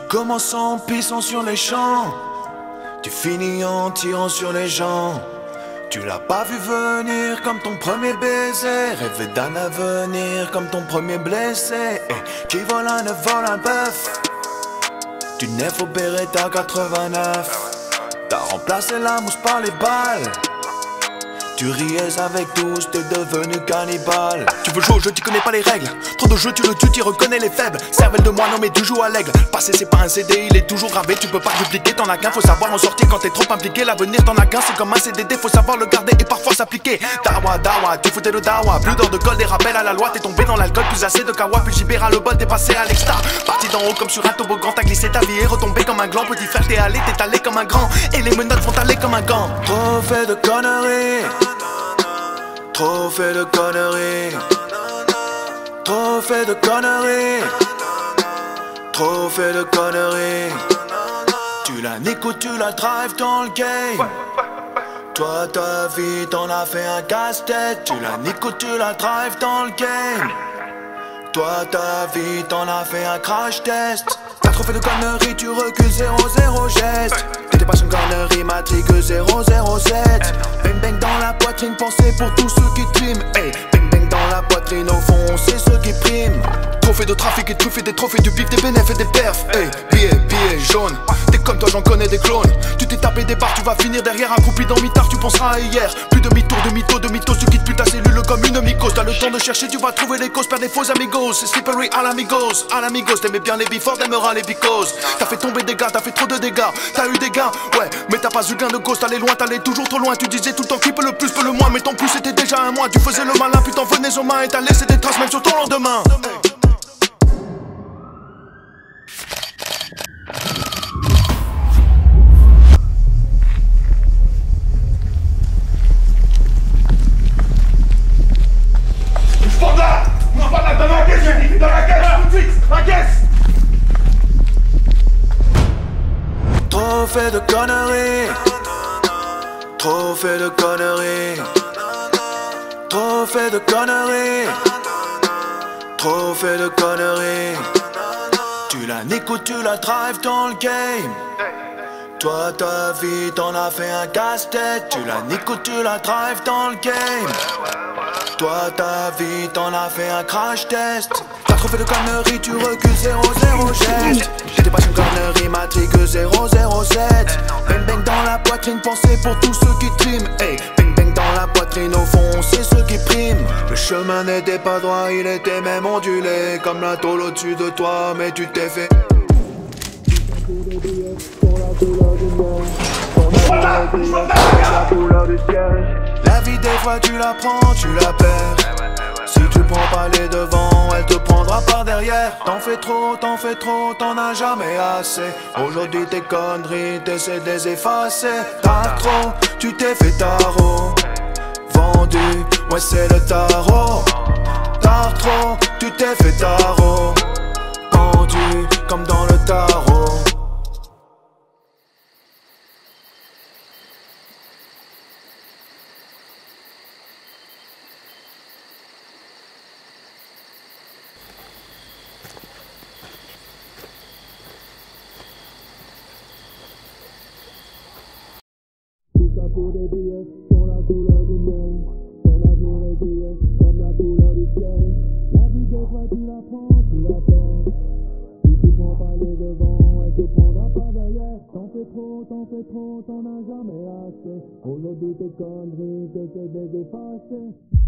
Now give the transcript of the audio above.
commences en pissant sur les champs, tu finis en tirant sur les gens. Tu l'as pas vu venir comme ton premier baiser, rêver d'un avenir comme ton premier blessé. Qui vole un œuf vole un bœuf. Du nef au Beretta 89, t'as remplacé la mousse par les balles. Tu riais avec tous, t'es devenu cannibale. Tu veux jouer au jeu, tu connais pas les règles. Trop de jeux, tu le tues, tu reconnais les faibles. Cervelle de moi, non mais tu joues à l'aigle. Passé c'est pas un CD, il est toujours gravé. Tu peux pas dupliquer, t'en as qu'un, faut savoir en sortir quand t'es trop impliqué. L'avenir t'en as qu'un, c'est comme un CDD, faut savoir le garder et parfois s'appliquer. Dawa, dawa, tu foutais le dawa. Plus d'or de colle, des rappels à la loi. T'es tombé dans l'alcool, plus assez de kawa. Puis Gibera le bol, t'es passé à l'extra. Parti d'en haut comme sur un toboggan, t'as glissé ta vie et retombé comme un gland. Petit frère, t'es allé comme un grand. Et les menottes vont t'aller comme un gant. Trop fait de conneries. Trop fait de conneries, trop fait de conneries, trop fait de conneries. Tu la niques ou tu la drives dans le game. Toi ta vie t'en as fait un casse-tête. Tu la niques ou tu la drives dans le game. Toi ta vie t'en as fait un crash test. T'as trop fait de conneries, tu recules 0-0 geste. T'étais pas sur une connerie, matrique 007. Bang bang dans la poitrine, pensez pour tous ceux qui triment. Hey, bang bang dans la poitrine, au fond c'est ceux qui priment. Trophée de trafic et truffé des trophées, du bif, des bénéfices et des perfs. Hey, billet jaune, t'es comme toi j'en connais des clones. Tu t'es tapé des barres, tu vas finir derrière accroupi dans mitard, tu penseras à hier. Plus de mi-tour, de mythos, tu quittes plus ta cellule comme une mycose. T'as le temps de chercher, tu vas trouver les causes, perdre des faux amigos. C'est slippery à l'amigos, t'aimais bien les before, t'aimeras les bicos. T'as fait tomber des gars, t'as fait trop de dégâts. T'as eu des gains, ouais, mais t'as pas eu gain de cause. T'allais loin, t'allais toujours trop loin. Tu disais tout le temps qui peut le plus, peut le moins. Mais ton plus c'était déjà un mois. Tu faisais le malin, puis t'en venais aux mains et t'as laissé des traces même sur ton lendemain. Trop fait de conneries, trop fait de conneries, trop fait de conneries, trop fait de conneries. Tu la niques ou tu la drives dans le game. Toi ta vie t'en as fait un casse-tête. Tu la niques ou tu la drives dans le game. Toi ta vie t'en as fait un crash test. T'as trop fait de conneries, tu recules 0-0 geste. T'étais pas sur une connerie, matrique 007. Bang bang dans la poitrine, pensez pour tous ceux qui triment. Hey, bang bang dans la poitrine, au fond c'est ceux qui priment. Le chemin n'était pas droit, il était même ondulé. Comme la tôle au-dessus de toi, mais tu t'es fait. La vie des fois tu la prends, tu la perds. Si tu prends pas les devants, elle te prendra par derrière. T'en fais trop, t'en as jamais assez. Aujourd'hui tes conneries, t'essaies de les effacer. T'as trop, tu t'es fait tarot. Vendu, ouais c'est le tarot. T'as trop, tu t'es fait tarot. Pendu, comme dans le tarot. Pour des billets, sont la couleur du miel. Ton avenir est grillé, comme la couleur du ciel. La vie des fois tu la prends, tu la perds. Si tu prends pas les devants, elle te prendra par derrière. T'en fais trop, t'en as jamais assez. Aujourd'hui tes conneries, t'essaies de les effacer.